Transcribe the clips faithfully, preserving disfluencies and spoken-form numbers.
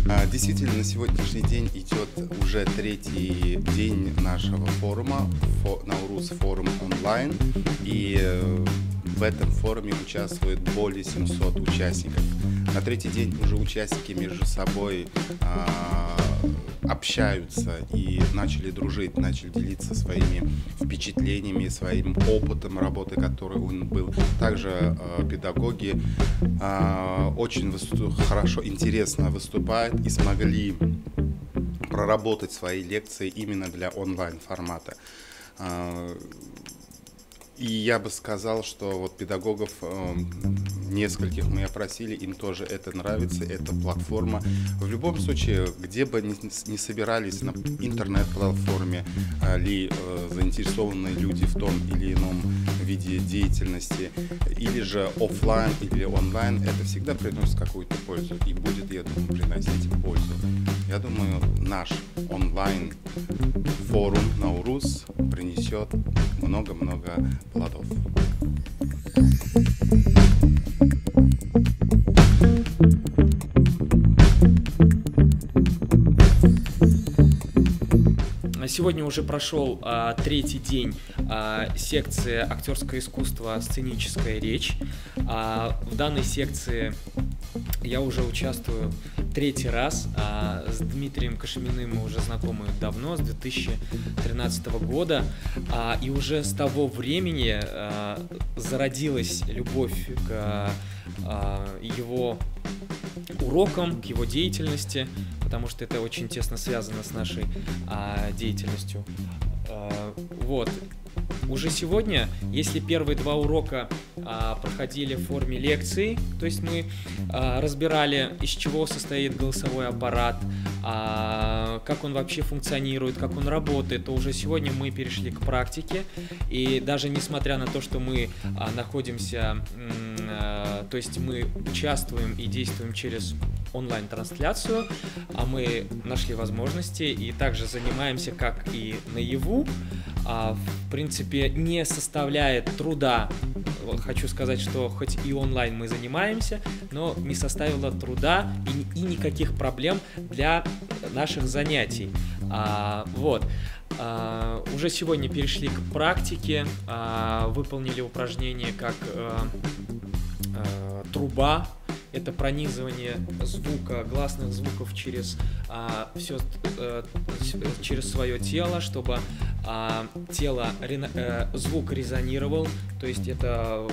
Действительно, на сегодняшний день идет уже третий день нашего форума, Наурус форум онлайн, и в этом форуме участвует более семисот участников. На третий день уже участники между собой общаются и начали дружить, начали делиться своими впечатлениями, своим опытом работы, который у них был. Также э, педагоги э, очень выступ... хорошо, интересно выступают и смогли проработать свои лекции именно для онлайн-формата. Э, И я бы сказал, что вот педагогов э, нескольких мы опросили, им тоже это нравится, эта платформа. В любом случае, где бы ни, ни собирались на интернет-платформе э, ли э, заинтересованные люди в том или ином виде деятельности, или же офлайн, или онлайн, это всегда приносит какую-то пользу и будет, я думаю, приносить пользу. Я думаю, наш онлайн-форум Наурус принесет много-много плодов. Сегодня уже прошел а, третий день а, секции актерское искусство, сценическая речь. А, в данной секции я уже участвую третий раз. А, с Дмитрием Кашеминым мы уже знакомы давно, с две тысячи тринадцатого года. А, и уже с того времени а, зародилась любовь к а, его урокам, к его деятельности, потому что это очень тесно связано с нашей а, деятельностью. А, вот. Уже сегодня, если первые два урока а, проходили в форме лекций, то есть мы а, разбирали, из чего состоит голосовой аппарат, а, как он вообще функционирует, как он работает, то уже сегодня мы перешли к практике. И даже несмотря на то, что мы а, находимся, а, то есть мы участвуем и действуем через онлайн-трансляцию, а мы нашли возможности и также занимаемся как и наяву. А, в принципе, не составляет труда. Вот, хочу сказать, что хоть и онлайн мы занимаемся, но не составило труда и, и никаких проблем для наших занятий. А, вот. А, уже сегодня перешли к практике, а, выполнили упражнение как а, а, труба. Это пронизывание звука, гласных звуков через, а, все, а, через свое тело, чтобы а, тело, а, звук резонировал, то есть это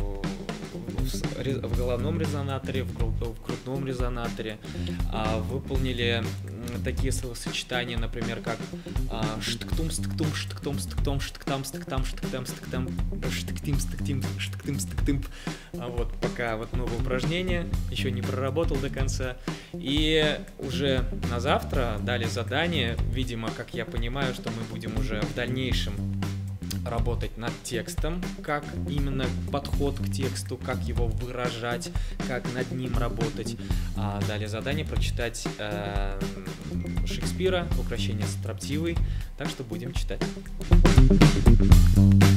в, в головном резонаторе, в, гру, в грудном резонаторе. А, выполнили такие словосочетания, например, как штктум, стктум, штктум, стктум, штктам, стктам, штктам, стктам, штктим, стктим, штктим, стктым. Вот пока вот новое упражнение, еще не проработал до конца. И уже на завтра дали задание, видимо, как я понимаю, что мы будем уже в дальнейшем работать над текстом, как именно подход к тексту, как его выражать, как над ним работать. А дали задание прочитать э, Шекспира, «Укрощение строптивой», так что будем читать.